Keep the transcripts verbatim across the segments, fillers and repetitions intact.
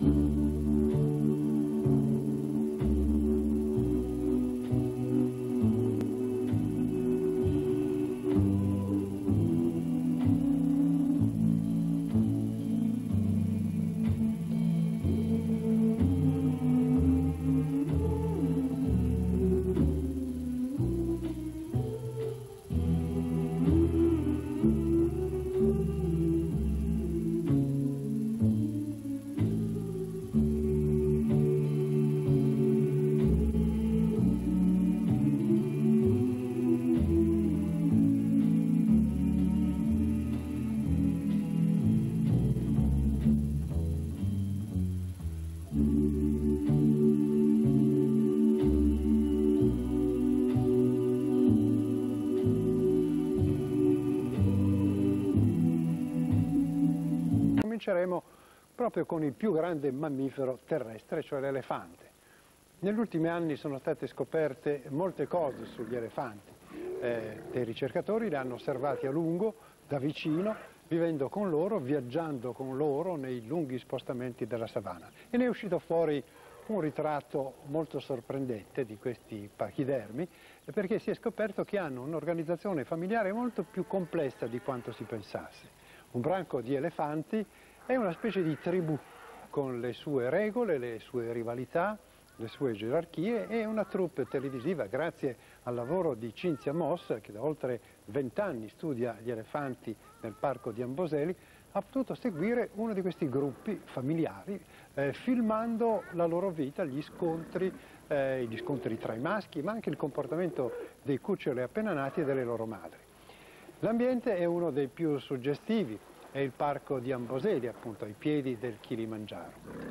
Cominceremo proprio con il più grande mammifero terrestre, cioè l'elefante. Negli ultimi anni sono state scoperte molte cose sugli elefanti. Eh, dei ricercatori li hanno osservati a lungo, da vicino, vivendo con loro, viaggiando con loro nei lunghi spostamenti della savana. E ne è uscito fuori un ritratto molto sorprendente di questi pachidermi, perché si è scoperto che hanno un'organizzazione familiare molto più complessa di quanto si pensasse. Un branco di elefanti è una specie di tribù con le sue regole, le sue rivalità, le sue gerarchie, e una troupe televisiva, grazie al lavoro di Cinzia Moss, che da oltre vent'anni studia gli elefanti nel parco di Amboseli, ha potuto seguire uno di questi gruppi familiari, eh, filmando la loro vita, gli scontri, eh, gli scontri tra i maschi, ma anche il comportamento dei cuccioli appena nati e delle loro madri. L'ambiente è uno dei più suggestivi, è il parco di Amboseli, appunto, ai piedi del Kilimangiaro.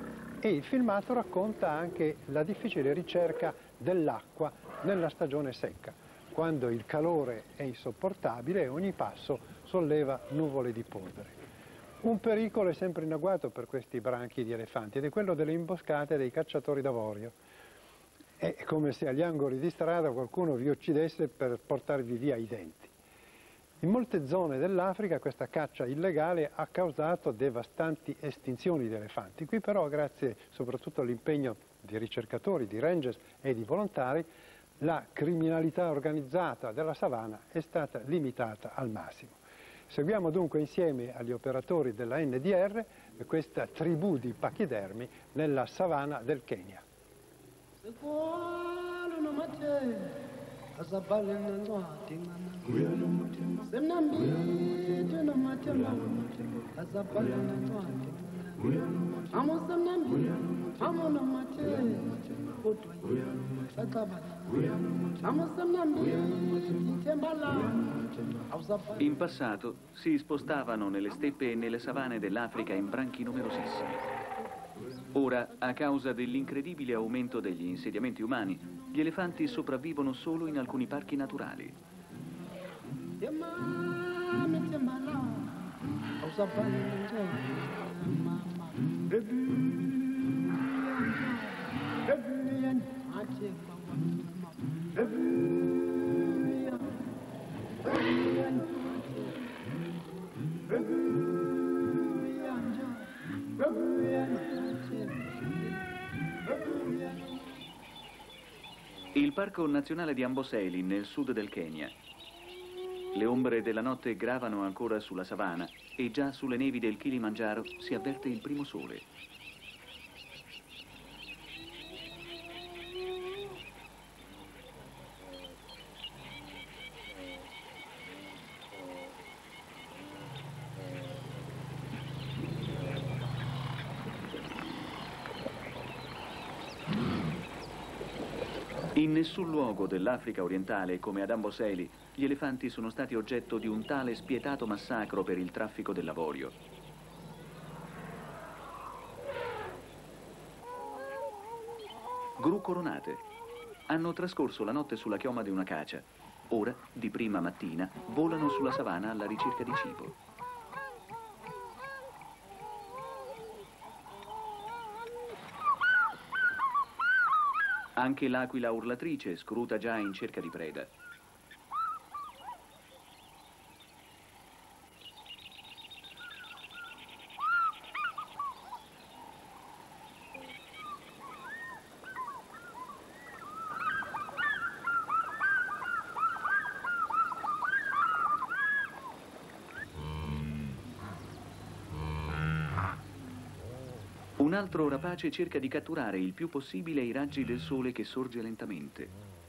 E il filmato racconta anche la difficile ricerca dell'acqua nella stagione secca, quando il calore è insopportabile e ogni passo solleva nuvole di polvere. Un pericolo è sempre in agguato per questi branchi di elefanti ed è quello delle imboscate dei cacciatori d'avorio. È come se agli angoli di strada qualcuno vi uccidesse per portarvi via i denti. In molte zone dell'Africa questa caccia illegale ha causato devastanti estinzioni di elefanti. Qui però, grazie soprattutto all'impegno di ricercatori, di rangers e di volontari, la criminalità organizzata della savana è stata limitata al massimo. Seguiamo dunque insieme agli operatori della N D R questa tribù di pachidermi nella savana del Kenya. In passato si spostavano nelle steppe e nelle savane dell'Africa in branchi numerosissimi. Ora, a causa dell'incredibile aumento degli insediamenti umani, gli elefanti sopravvivono solo in alcuni parchi naturali. Il Parco Nazionale di Amboseli, nel sud del Kenya. Le ombre della notte gravano ancora sulla savana e già sulle nevi del Kilimangiaro si avverte il primo sole. In nessun luogo dell'Africa orientale, come ad Amboseli, gli elefanti sono stati oggetto di un tale spietato massacro per il traffico dell'avorio. Gru coronate. Hanno trascorso la notte sulla chioma di una cacia. Ora, di prima mattina, volano sulla savana alla ricerca di cibo. Anche l'aquila urlatrice scruta già in cerca di preda. Un altro rapace cerca di catturare il più possibile i raggi del sole che sorge lentamente.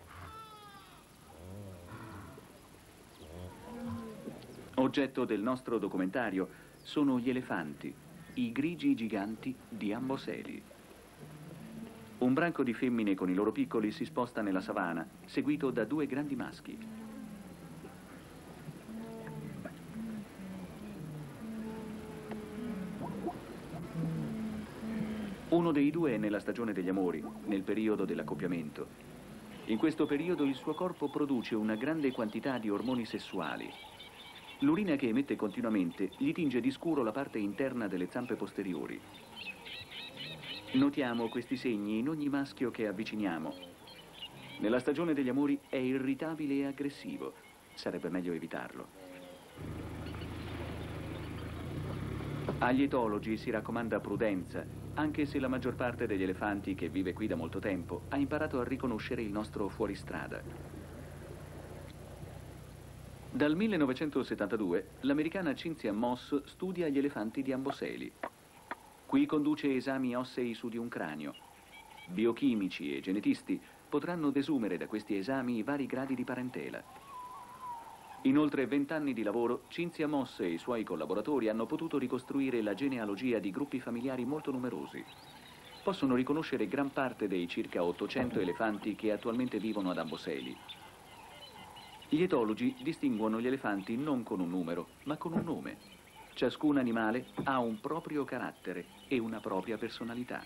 Oggetto del nostro documentario sono gli elefanti, i grigi giganti di Amboseli. Un branco di femmine con i loro piccoli si sposta nella savana, seguito da due grandi maschi. Uno dei due è nella stagione degli amori, nel periodo dell'accoppiamento. In questo periodo il suo corpo produce una grande quantità di ormoni sessuali. L'urina che emette continuamente gli tinge di scuro la parte interna delle zampe posteriori. Notiamo questi segni in ogni maschio che avviciniamo. Nella stagione degli amori è irritabile e aggressivo. Sarebbe meglio evitarlo. Agli etologi si raccomanda prudenza, anche se la maggior parte degli elefanti che vive qui da molto tempo ha imparato a riconoscere il nostro fuoristrada. Dal millenovecentosettantadue l'americana Cynthia Moss studia gli elefanti di Amboseli. Qui conduce esami ossei su di un cranio. Biochimici e genetisti potranno desumere da questi esami i vari gradi di parentela. In oltre vent'anni di lavoro, Cynthia Moss e i suoi collaboratori hanno potuto ricostruire la genealogia di gruppi familiari molto numerosi. Possono riconoscere gran parte dei circa ottocento elefanti che attualmente vivono ad Amboseli. Gli etologi distinguono gli elefanti non con un numero, ma con un nome. Ciascun animale ha un proprio carattere e una propria personalità.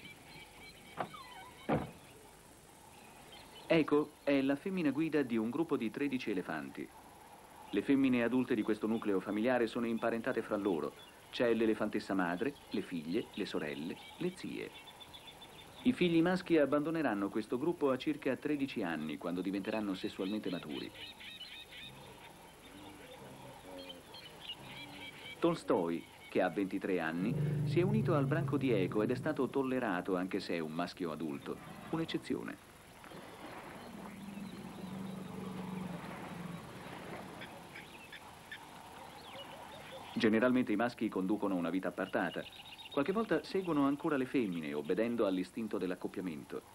Eco è la femmina guida di un gruppo di tredici elefanti. Le femmine adulte di questo nucleo familiare sono imparentate fra loro. C'è l'elefantessa madre, le figlie, le sorelle, le zie. I figli maschi abbandoneranno questo gruppo a circa tredici anni, quando diventeranno sessualmente maturi. Tolstoi, che ha ventitré anni, si è unito al branco di Eco ed è stato tollerato anche se è un maschio adulto, un'eccezione. Generalmente i maschi conducono una vita appartata. Qualche volta seguono ancora le femmine, obbedendo all'istinto dell'accoppiamento.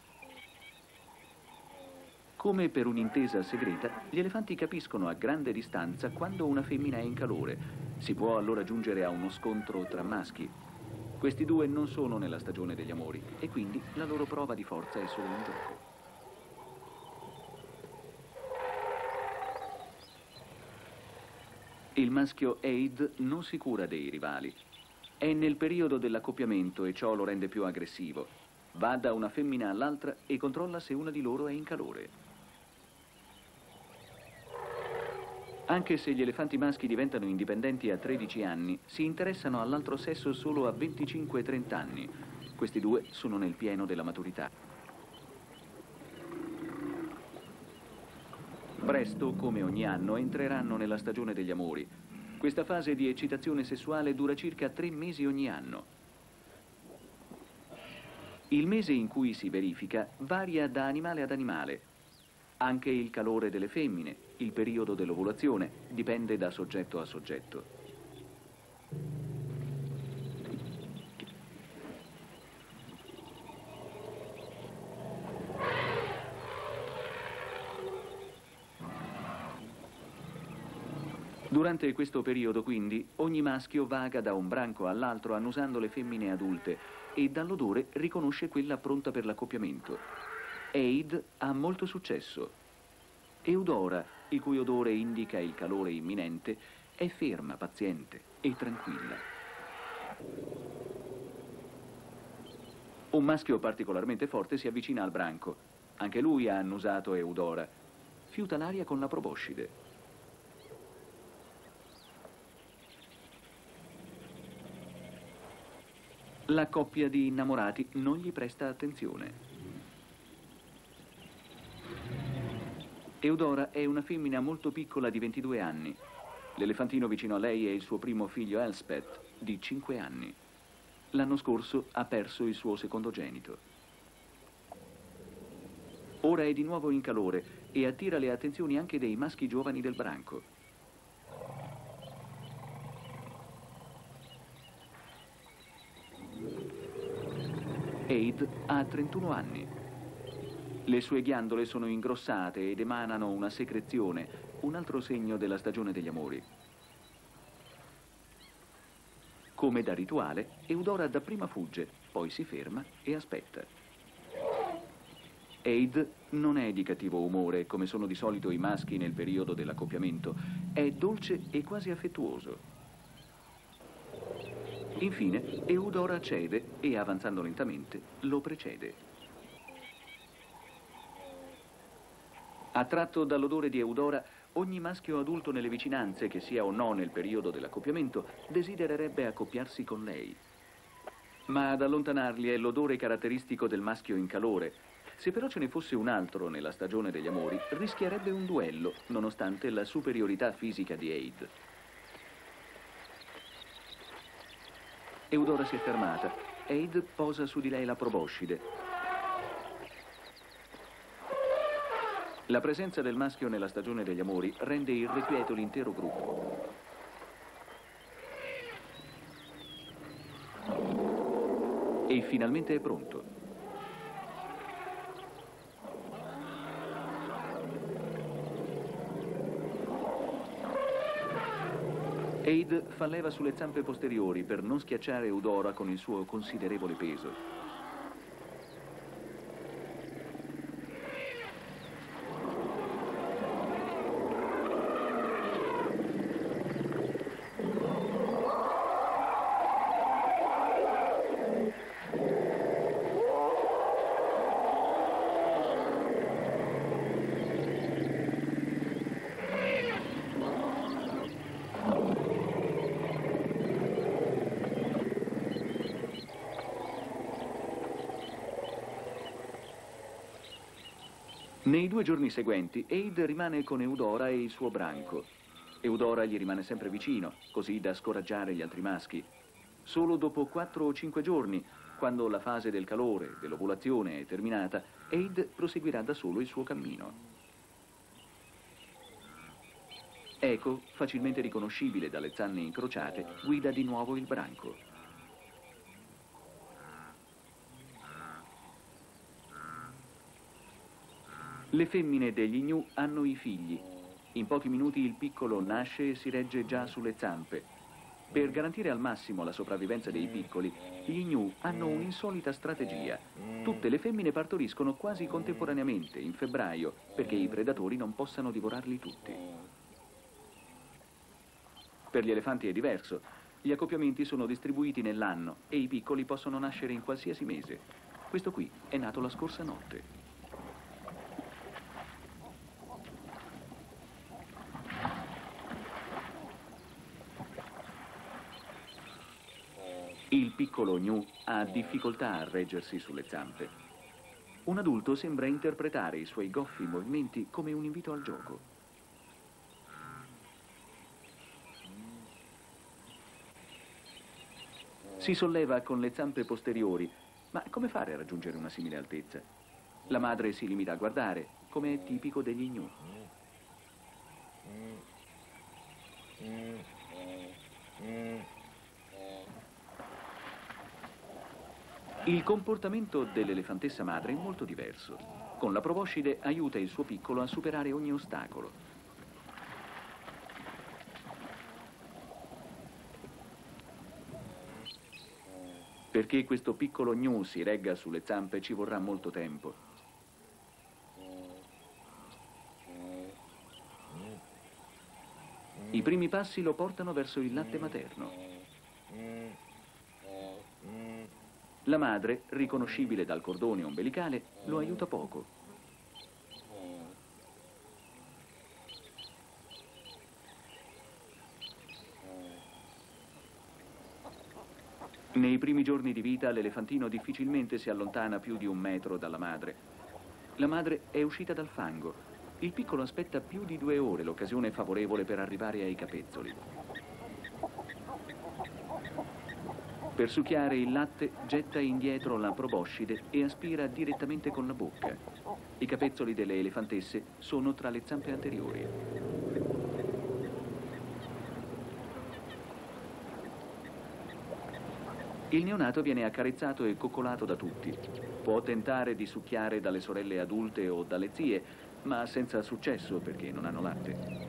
Come per un'intesa segreta, gli elefanti capiscono a grande distanza quando una femmina è in calore. Si può allora giungere a uno scontro tra maschi. Questi due non sono nella stagione degli amori e quindi la loro prova di forza è solo un gioco. Il maschio Eid non si cura dei rivali. È nel periodo dell'accoppiamento e ciò lo rende più aggressivo. Va da una femmina all'altra e controlla se una di loro è in calore. Anche se gli elefanti maschi diventano indipendenti a tredici anni, si interessano all'altro sesso solo a venticinque trenta anni. Questi due sono nel pieno della maturità. Presto, come ogni anno, entreranno nella stagione degli amori. Questa fase di eccitazione sessuale dura circa tre mesi ogni anno. Il mese in cui si verifica varia da animale ad animale. Anche il calore delle femmine, il periodo dell'ovulazione, dipende da soggetto a soggetto. Durante questo periodo, quindi, ogni maschio vaga da un branco all'altro annusando le femmine adulte e dall'odore riconosce quella pronta per l'accoppiamento. Eid ha molto successo. Eudora, il cui odore indica il calore imminente, è ferma, paziente e tranquilla. Un maschio particolarmente forte si avvicina al branco. Anche lui ha annusato Eudora. Fiuta l'aria con la proboscide. La coppia di innamorati non gli presta attenzione. Eudora è una femmina molto piccola di ventidue anni. L'elefantino vicino a lei è il suo primo figlio Elspeth, di cinque anni. L'anno scorso ha perso il suo secondogenito. Ora è di nuovo in calore e attira le attenzioni anche dei maschi giovani del branco. Eid ha trentuno anni. Le sue ghiandole sono ingrossate ed emanano una secrezione, un altro segno della stagione degli amori. Come da rituale, Eudora dapprima fugge, poi si ferma e aspetta. Eid non è di cattivo umore, come sono di solito i maschi nel periodo dell'accoppiamento. È dolce e quasi affettuoso. Infine, Eudora cede e, avanzando lentamente, lo precede. Attratto dall'odore di Eudora, ogni maschio adulto nelle vicinanze, che sia o no nel periodo dell'accoppiamento, desidererebbe accoppiarsi con lei. Ma ad allontanarli è l'odore caratteristico del maschio in calore. Se però ce ne fosse un altro nella stagione degli amori, rischierebbe un duello, nonostante la superiorità fisica di Eid. Eudora si è fermata. Eid posa su di lei la proboscide. La presenza del maschio nella stagione degli amori rende irrequieto l'intero gruppo. E finalmente è pronto. Eid fa leva sulle zampe posteriori per non schiacciare Eudora con il suo considerevole peso. Nei due giorni seguenti, Eid rimane con Eudora e il suo branco. Eudora gli rimane sempre vicino, così da scoraggiare gli altri maschi. Solo dopo quattro o cinque giorni, quando la fase del calore, dell'ovulazione è terminata, Eid proseguirà da solo il suo cammino. Eco, facilmente riconoscibile dalle zanne incrociate, guida di nuovo il branco. Le femmine degli gnu hanno i figli. In pochi minuti il piccolo nasce e si regge già sulle zampe. Per garantire al massimo la sopravvivenza dei piccoli, gli gnu hanno un'insolita strategia. Tutte le femmine partoriscono quasi contemporaneamente, in febbraio, perché i predatori non possano divorarli tutti. Per gli elefanti è diverso. Gli accoppiamenti sono distribuiti nell'anno e i piccoli possono nascere in qualsiasi mese. Questo qui è nato la scorsa notte. Il piccolo gnu ha difficoltà a reggersi sulle zampe. Un adulto sembra interpretare i suoi goffi movimenti come un invito al gioco. Si solleva con le zampe posteriori, ma come fare a raggiungere una simile altezza? La madre si limita a guardare, come è tipico degli gnu. Il comportamento dell'elefantessa madre è molto diverso. Con la proboscide aiuta il suo piccolo a superare ogni ostacolo. Perché questo piccolo gnu si regga sulle zampe ci vorrà molto tempo. I primi passi lo portano verso il latte materno. La madre, riconoscibile dal cordone ombelicale, lo aiuta poco. Nei primi giorni di vita l'elefantino difficilmente si allontana più di un metro dalla madre. La madre è uscita dal fango. Il piccolo aspetta più di due ore l'occasione favorevole per arrivare ai capezzoli. Per succhiare il latte getta indietro la proboscide e aspira direttamente con la bocca. I capezzoli delle elefantesse sono tra le zampe anteriori. Il neonato viene accarezzato e coccolato da tutti. Può tentare di succhiare dalle sorelle adulte o dalle zie, ma senza successo perché non hanno latte.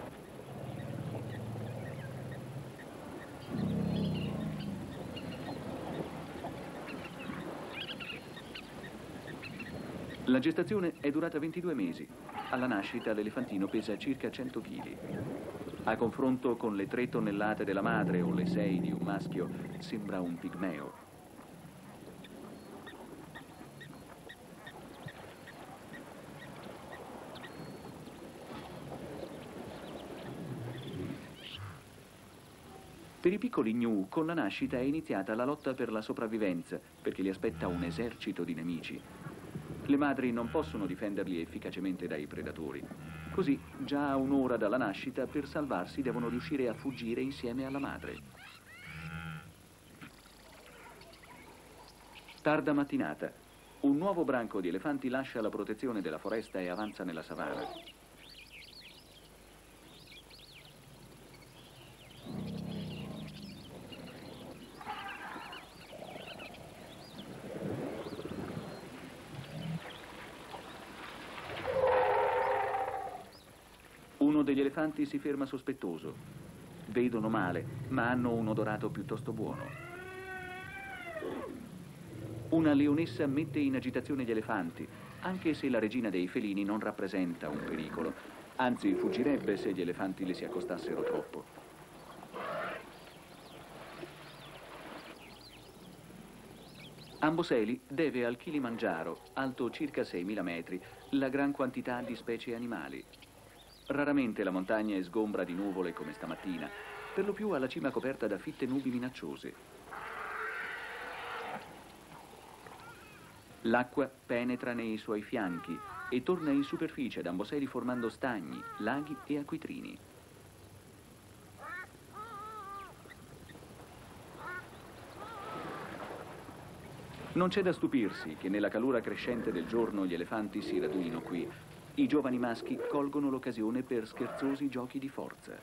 La gestazione è durata ventidue mesi. Alla nascita l'elefantino pesa circa cento chili. A confronto con le tre tonnellate della madre o le sei di un maschio, sembra un pigmeo. Per i piccoli gnu, con la nascita è iniziata la lotta per la sopravvivenza, perché li aspetta un esercito di nemici. Le madri non possono difenderli efficacemente dai predatori. Così, già a un'ora dalla nascita, per salvarsi devono riuscire a fuggire insieme alla madre. Tarda mattinata. Un nuovo branco di elefanti lascia la protezione della foresta e avanza nella savana. Uno degli elefanti si ferma sospettoso. Vedono male, ma hanno un odorato piuttosto buono. Una leonessa mette in agitazione gli elefanti, anche se la regina dei felini non rappresenta un pericolo. Anzi, fuggirebbe se gli elefanti le si accostassero troppo. Amboseli deve al Kilimangiaro, alto circa seimila metri, la gran quantità di specie animali. Raramente la montagna è sgombra di nuvole come stamattina, per lo più alla cima coperta da fitte nubi minacciose. L'acqua penetra nei suoi fianchi e torna in superficie ad Amboseli formando stagni, laghi e acquitrini. Non c'è da stupirsi che nella calura crescente del giorno gli elefanti si raduino qui. I giovani maschi colgono l'occasione per scherzosi giochi di forza.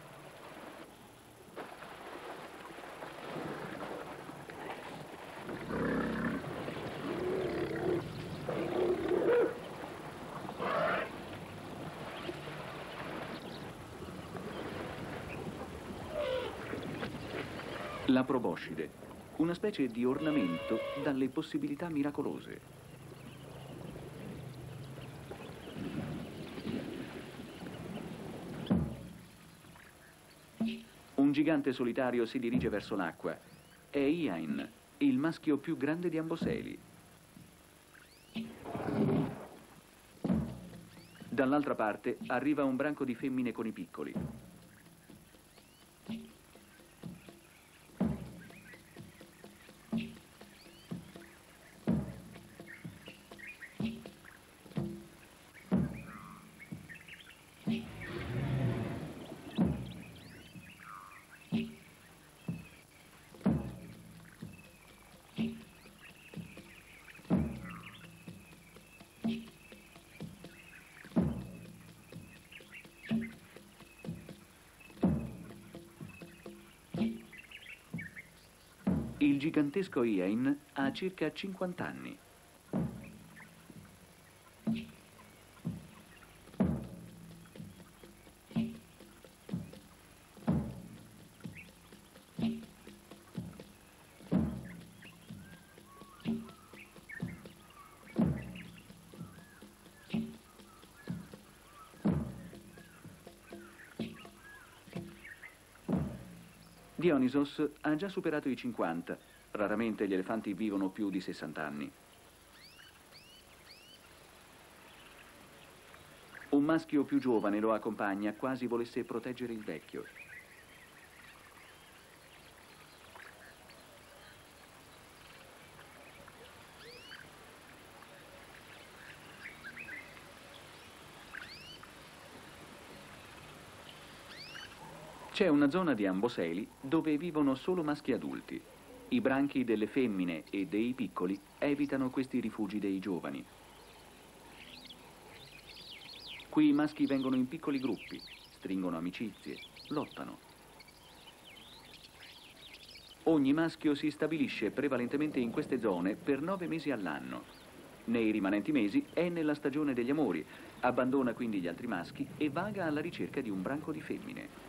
La proboscide, una specie di ornamento dalle possibilità miracolose. Un gigante solitario si dirige verso l'acqua. È Iain, il maschio più grande di Amboseli. Dall'altra parte arriva un branco di femmine con i piccoli. Il gigantesco Iain ha circa cinquanta anni. Dionysos ha già superato i cinquanta. Raramente gli elefanti vivono più di sessanta anni. Un maschio più giovane lo accompagna, quasi volesse proteggere il vecchio. C'è una zona di Amboseli dove vivono solo maschi adulti. I branchi delle femmine e dei piccoli evitano questi rifugi dei giovani. Qui i maschi vengono in piccoli gruppi, stringono amicizie, lottano. Ogni maschio si stabilisce prevalentemente in queste zone per nove mesi all'anno. Nei rimanenti mesi è nella stagione degli amori, abbandona quindi gli altri maschi e vaga alla ricerca di un branco di femmine.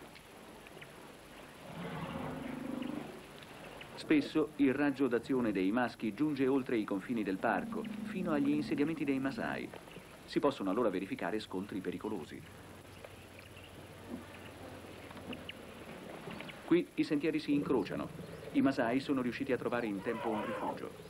Spesso il raggio d'azione dei maschi giunge oltre i confini del parco, fino agli insediamenti dei Masai. Si possono allora verificare scontri pericolosi. Qui i sentieri si incrociano. I Masai sono riusciti a trovare in tempo un rifugio.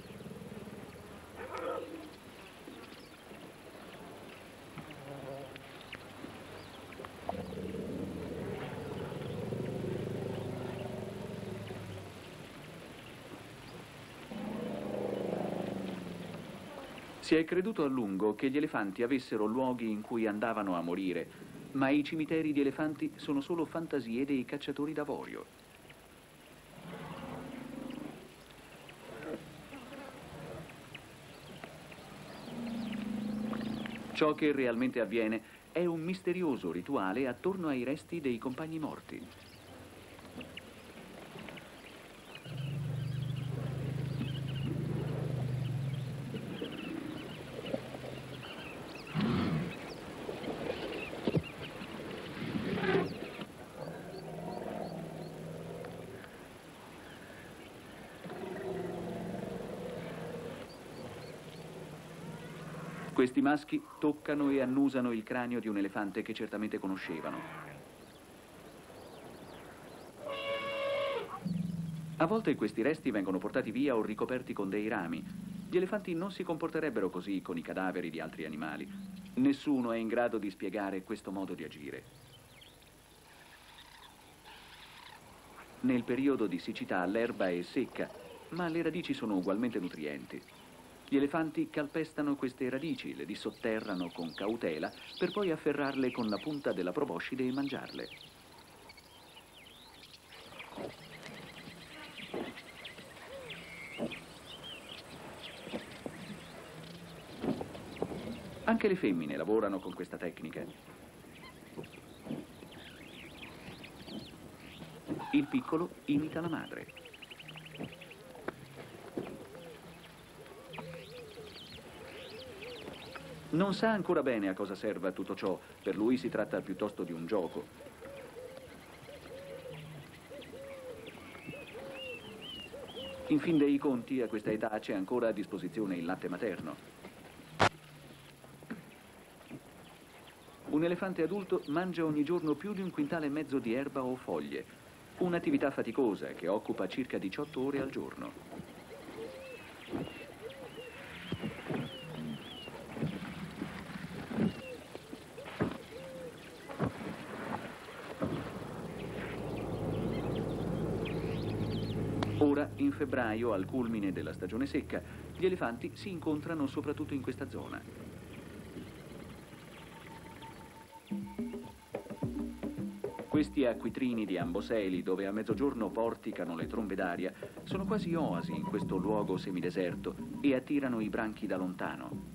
Si è creduto a lungo che gli elefanti avessero luoghi in cui andavano a morire, ma i cimiteri di elefanti sono solo fantasie dei cacciatori d'avorio. Ciò che realmente avviene è un misterioso rituale attorno ai resti dei compagni morti. Questi maschi toccano e annusano il cranio di un elefante che certamente conoscevano. A volte questi resti vengono portati via o ricoperti con dei rami. Gli elefanti non si comporterebbero così con i cadaveri di altri animali. Nessuno è in grado di spiegare questo modo di agire. Nel periodo di siccità l'erba è secca, ma le radici sono ugualmente nutrienti. Gli elefanti calpestano queste radici, le dissotterrano con cautela per poi afferrarle con la punta della proboscide e mangiarle. Anche le femmine lavorano con questa tecnica. Il piccolo imita la madre. Non sa ancora bene a cosa serva tutto ciò, per lui si tratta piuttosto di un gioco. In fin dei conti, a questa età c'è ancora a disposizione il latte materno. Un elefante adulto mangia ogni giorno più di un quintale e mezzo di erba o foglie, un'attività faticosa che occupa circa diciotto ore al giorno. Ora, in febbraio, al culmine della stagione secca, gli elefanti si incontrano soprattutto in questa zona. Questi acquitrini di Amboseli, dove a mezzogiorno porticano le trombe d'aria, sono quasi oasi in questo luogo semideserto e attirano i branchi da lontano.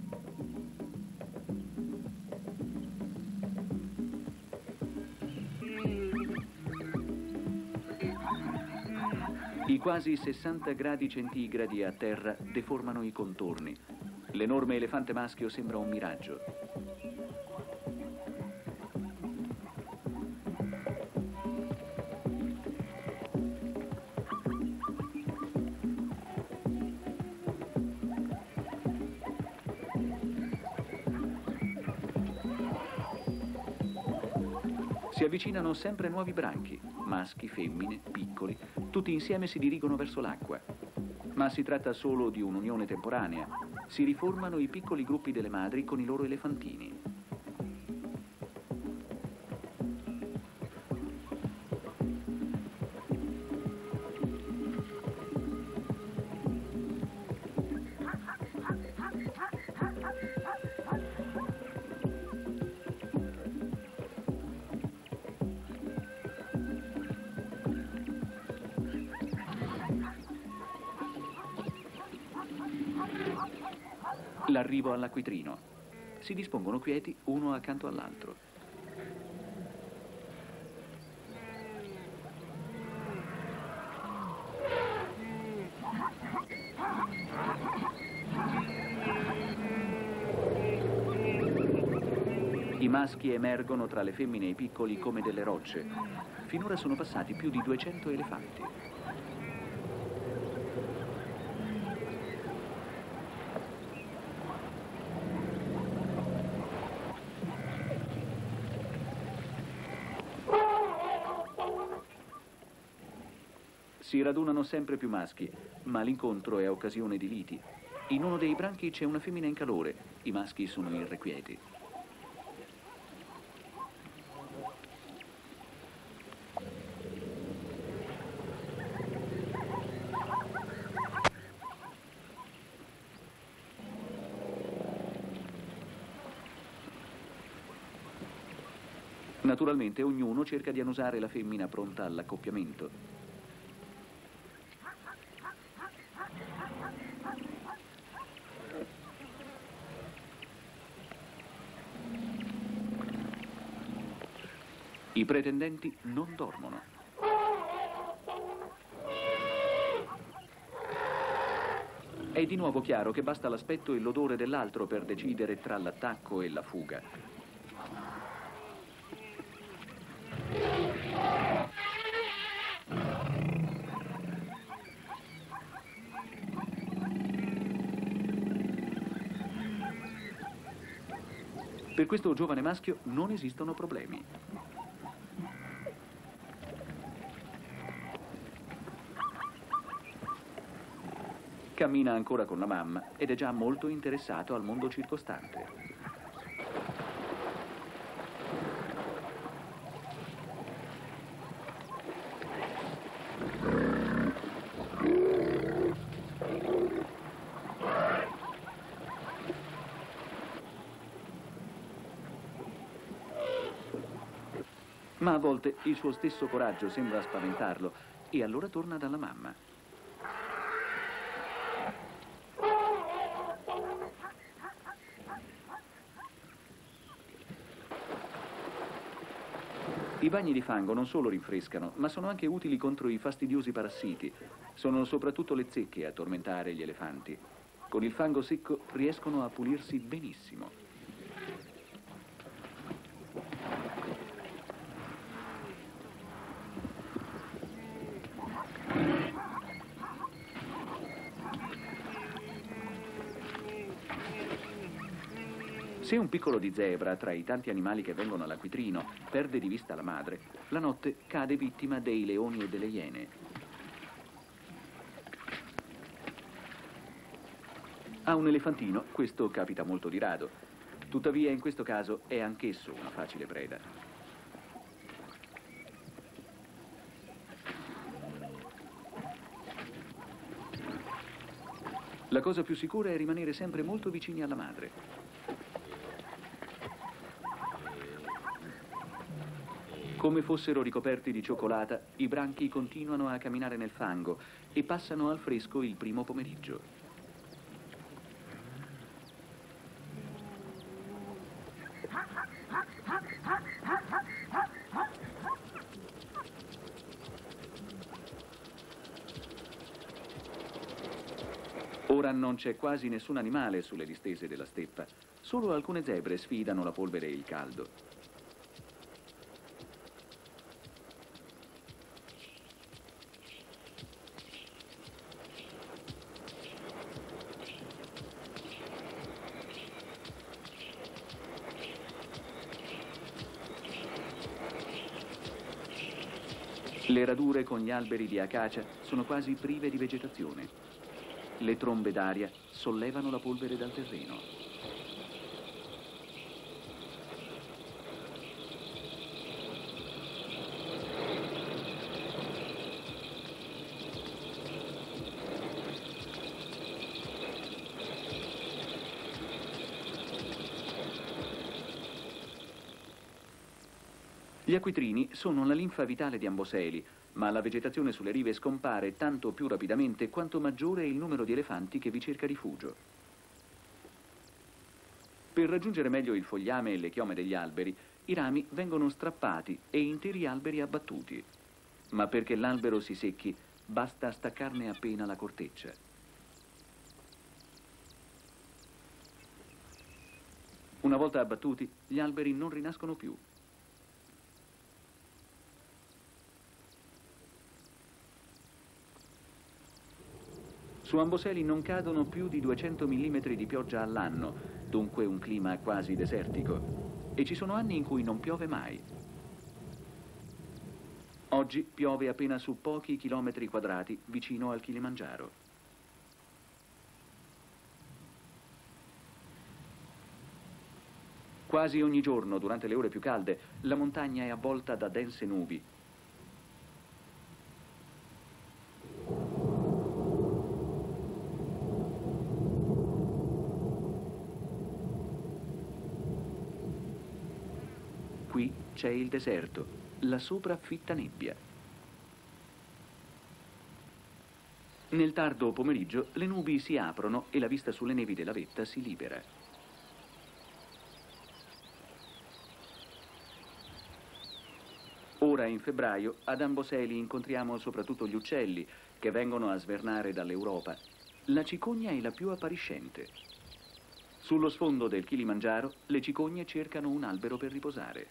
I quasi sessanta gradi centigradi a terra deformano i contorni. L'enorme elefante maschio sembra un miraggio. Si avvicinano sempre nuovi branchi, maschi, femmine, piccoli, tutti insieme si dirigono verso l'acqua. Ma si tratta solo di un'unione temporanea. Si riformano i piccoli gruppi delle madri con i loro elefantini. L'arrivo all'acquitrino. Si dispongono quieti uno accanto all'altro. I maschi emergono tra le femmine e i piccoli come delle rocce. Finora sono passati più di duecento elefanti. Si radunano sempre più maschi, ma l'incontro è occasione di liti. In uno dei branchi c'è una femmina in calore, i maschi sono irrequieti. Naturalmente ognuno cerca di annusare la femmina pronta all'accoppiamento. I pretendenti non dormono. È di nuovo chiaro che basta l'aspetto e l'odore dell'altro per decidere tra l'attacco e la fuga. Per questo giovane maschio non esistono problemi. Cammina ancora con la mamma ed è già molto interessato al mondo circostante. Ma a volte il suo stesso coraggio sembra spaventarlo e allora torna dalla mamma. I bagni di fango non solo rinfrescano, ma sono anche utili contro i fastidiosi parassiti. Sono soprattutto le zecche a tormentare gli elefanti. Con il fango secco riescono a pulirsi benissimo. Se un piccolo di zebra, tra i tanti animali che vengono all'acquitrino, perde di vista la madre, la notte cade vittima dei leoni e delle iene. A un elefantino questo capita molto di rado, tuttavia in questo caso è anch'esso una facile preda. La cosa più sicura è rimanere sempre molto vicini alla madre. Come fossero ricoperti di cioccolata, i branchi continuano a camminare nel fango e passano al fresco il primo pomeriggio. Ora non c'è quasi nessun animale sulle distese della steppa, solo alcune zebre sfidano la polvere e il caldo. Le radure con gli alberi di acacia sono quasi prive di vegetazione. Le trombe d'aria sollevano la polvere dal terreno. Gli acquitrini sono la linfa vitale di Amboseli, ma la vegetazione sulle rive scompare tanto più rapidamente quanto maggiore è il numero di elefanti che vi cerca rifugio. Per raggiungere meglio il fogliame e le chiome degli alberi, i rami vengono strappati e interi alberi abbattuti. Ma perché l'albero si secchi, basta staccarne appena la corteccia. Una volta abbattuti, gli alberi non rinascono più. Su Amboseli non cadono più di duecento millimetri di pioggia all'anno, dunque un clima quasi desertico. E ci sono anni in cui non piove mai. Oggi piove appena su pochi chilometri quadrati vicino al Kilimangiaro. Quasi ogni giorno, durante le ore più calde, la montagna è avvolta da dense nubi. Qui c'è il deserto, la sopra fitta nebbia. Nel tardo pomeriggio le nubi si aprono e la vista sulle nevi della vetta si libera. Ora in febbraio ad Amboseli incontriamo soprattutto gli uccelli che vengono a svernare dall'Europa. La cicogna è la più appariscente. Sullo sfondo del Kilimangiaro le cicogne cercano un albero per riposare.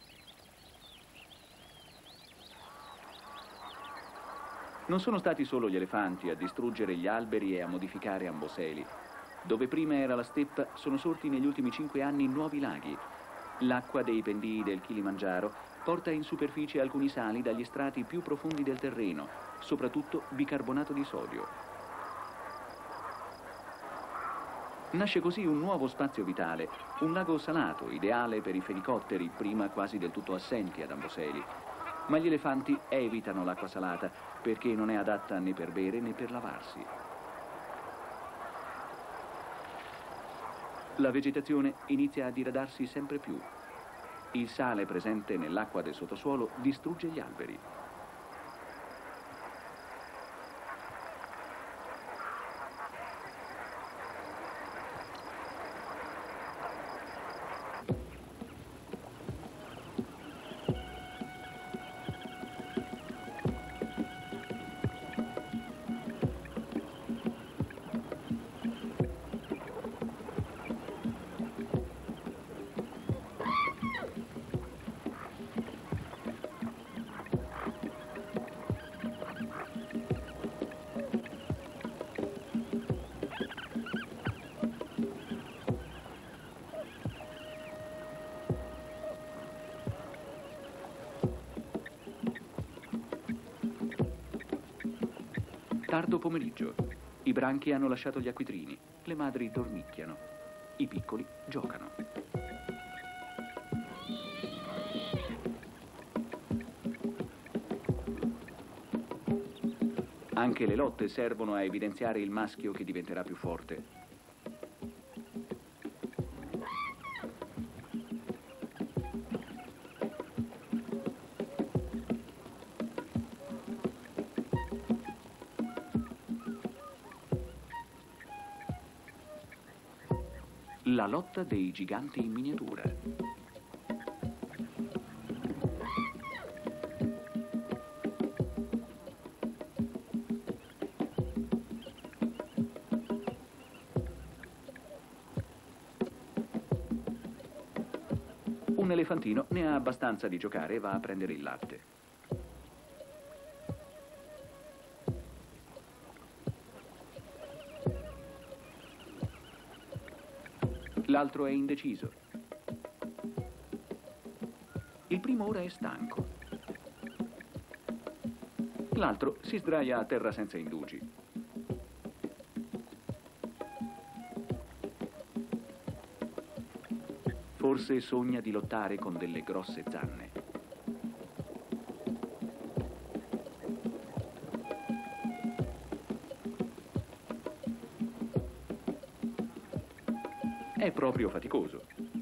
Non sono stati solo gli elefanti a distruggere gli alberi e a modificare Amboseli. Dove prima era la steppa sono sorti negli ultimi cinque anni nuovi laghi. L'acqua dei pendii del Kilimangiaro porta in superficie alcuni sali dagli strati più profondi del terreno, soprattutto bicarbonato di sodio. Nasce così un nuovo spazio vitale, un lago salato, ideale per i fenicotteri, prima quasi del tutto assenti ad Amboseli. Ma gli elefanti evitano l'acqua salata perché non è adatta né per bere né per lavarsi. La vegetazione inizia a diradarsi sempre più. Il sale presente nell'acqua del sottosuolo distrugge gli alberi. Tardo pomeriggio. I branchi hanno lasciato gli acquitrini. Le madri dormicchiano. I piccoli giocano. Anche le lotte servono a evidenziare il maschio che diventerà più forte. La lotta dei giganti in miniatura. Un elefantino ne ha abbastanza di giocare e va a prendere il latte. L'altro è indeciso. Il primo ora è stanco. L'altro si sdraia a terra senza indugi. Forse sogna di lottare con delle grosse zanne. È proprio faticoso.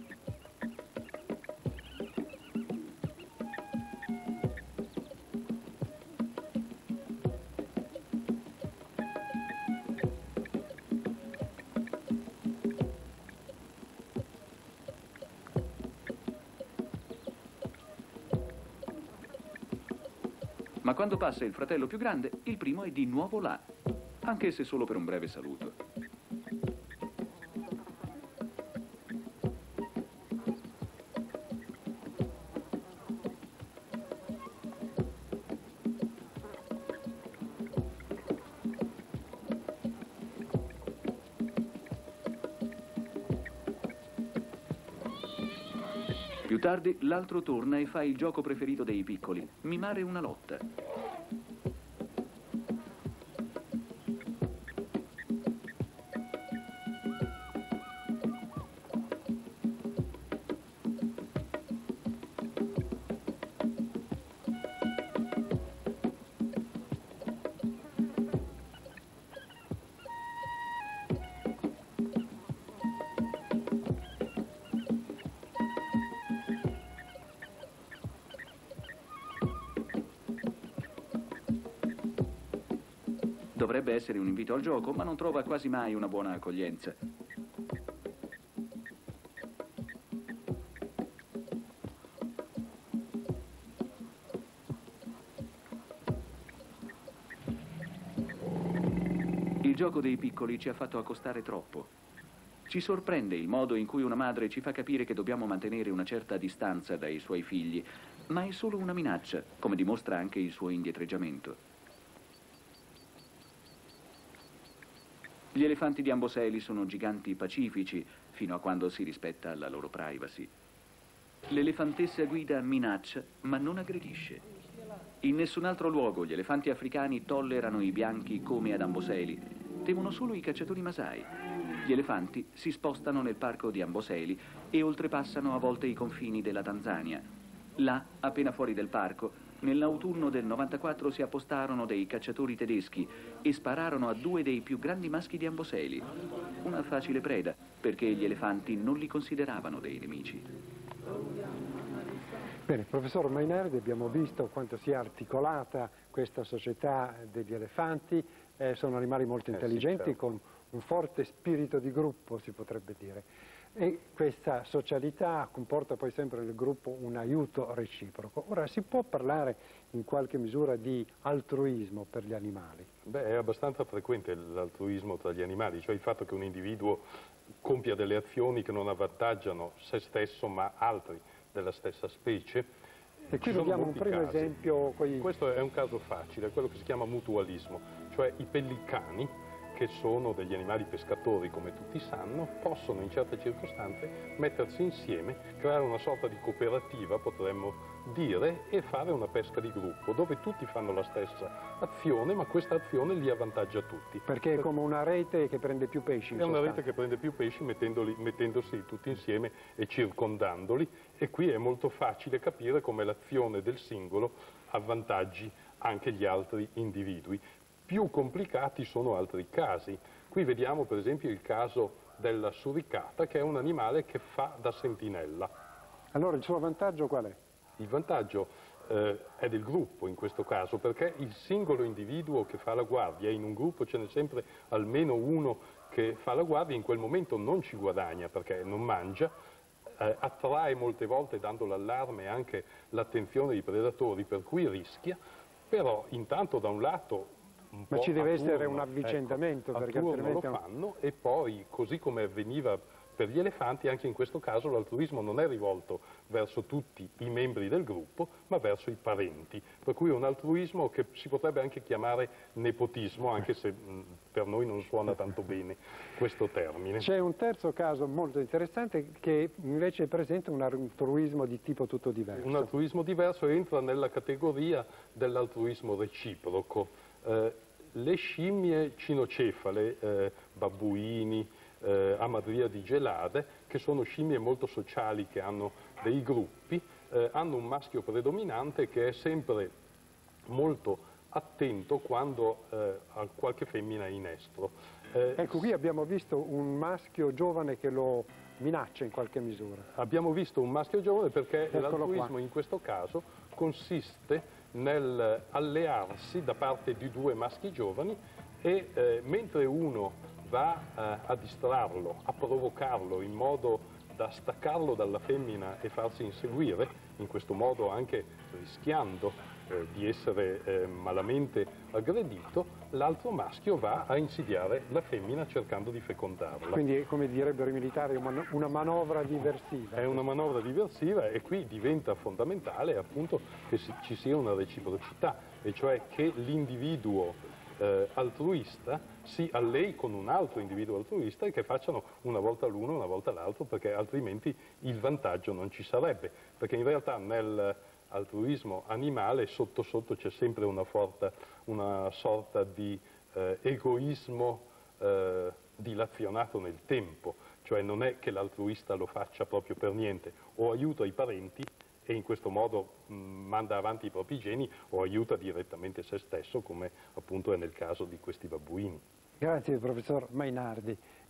Ma quando passa il fratello più grande, il primo è di nuovo là, anche se solo per un breve saluto. Più tardi l'altro torna e fa il gioco preferito dei piccoli, mimare una lotta. Dovrebbe essere un invito al gioco, ma non trova quasi mai una buona accoglienza. Il gioco dei piccoli ci ha fatto accostare troppo. Ci sorprende il modo in cui una madre ci fa capire che dobbiamo mantenere una certa distanza dai suoi figli, ma è solo una minaccia, come dimostra anche il suo indietreggiamento. Gli elefanti di Amboseli sono giganti pacifici, fino a quando si rispetta la loro privacy. L'elefantessa guida minaccia, ma non aggredisce. In nessun altro luogo gli elefanti africani tollerano i bianchi come ad Amboseli. Temono solo i cacciatori masai. Gli elefanti si spostano nel parco di Amboseli e oltrepassano a volte i confini della Tanzania. Là, appena fuori del parco, nell'autunno del novantaquattro si appostarono dei cacciatori tedeschi e spararono a due dei più grandi maschi di Amboseli. Una facile preda, perché gli elefanti non li consideravano dei nemici. Bene, professor Mainardi, abbiamo visto quanto sia articolata questa società degli elefanti. Eh, sono animali molto intelligenti, eh sì, certo, con un forte spirito di gruppo, si potrebbe dire. E questa socialità comporta poi sempre nel gruppo un aiuto reciproco. Ora, si può parlare in qualche misura di altruismo per gli animali? Beh, è abbastanza frequente l'altruismo tra gli animali, cioè il fatto che un individuo compia delle azioni che non avvantaggiano se stesso ma altri della stessa specie. E qui vediamo un primo casi. esempio. Coi... Questo è un caso facile, quello che si chiama mutualismo, cioè i pellicani, che sono degli animali pescatori come tutti sanno, possono in certe circostanze mettersi insieme, creare una sorta di cooperativa, potremmo dire, e fare una pesca di gruppo, dove tutti fanno la stessa azione, ma questa azione li avvantaggia tutti. Perché è come una rete che prende più pesci. È una rete che prende più pesci mettendosi tutti insieme e circondandoli, e qui è molto facile capire come l'azione del singolo avvantaggi anche gli altri individui. Più complicati sono altri casi. Qui vediamo per esempio il caso della suricata, che è un animale che fa da sentinella. Allora il suo vantaggio qual è? Il vantaggio eh, è del gruppo in questo caso, perché il singolo individuo che fa la guardia, in un gruppo ce n'è sempre almeno uno che fa la guardia, in quel momento non ci guadagna perché non mangia, eh, attrae molte volte dando l'allarme anche l'attenzione dei predatori, per cui rischia, però intanto da un lato un Ma po' ci deve essere turno, un avvicendamento, ecco, perché a turno altrimenti lo fanno, e poi, così come avveniva per gli elefanti, anche in questo caso l'altruismo non è rivolto verso tutti i membri del gruppo, ma verso i parenti, per cui è un altruismo che si potrebbe anche chiamare nepotismo, anche se mh, per noi non suona tanto bene questo termine. C'è un terzo caso molto interessante che invece presenta un altruismo di tipo tutto diverso. Un altruismo diverso entra nella categoria dell'altruismo reciproco. Eh, le scimmie cinocefale, eh, babbuini, eh, amadriadi gelade, che sono scimmie molto sociali, che hanno dei gruppi, eh, hanno un maschio predominante che è sempre molto attento quando eh, ha qualche femmina in estro. Eh, ecco, qui abbiamo visto un maschio giovane che lo minaccia in qualche misura. Abbiamo visto un maschio giovane perché l'altruismo in questo caso consiste nel allearsi da parte di due maschi giovani e eh, mentre uno va eh, a distrarlo, a provocarlo in modo da staccarlo dalla femmina e farsi inseguire, in questo modo anche rischiando eh, di essere eh, malamente aggredito, l'altro maschio va a insidiare la femmina cercando di fecondarla. Quindi, come direbbero i militari, una manovra diversiva. È una manovra diversiva, e qui diventa fondamentale appunto che ci sia una reciprocità, e cioè che l'individuo eh, altruista si allei con un altro individuo altruista e che facciano una volta l'uno, una volta l'altro, perché altrimenti il vantaggio non ci sarebbe. Perché in realtà nell'altruismo animale sotto sotto c'è sempre una, forta, una sorta di eh, egoismo eh, dilazionato nel tempo, cioè non è che l'altruista lo faccia proprio per niente, o aiuta i parenti e in questo modo mh, manda avanti i propri geni, o aiuta direttamente se stesso, come appunto è nel caso di questi babbuini. Grazie professor Mainardi.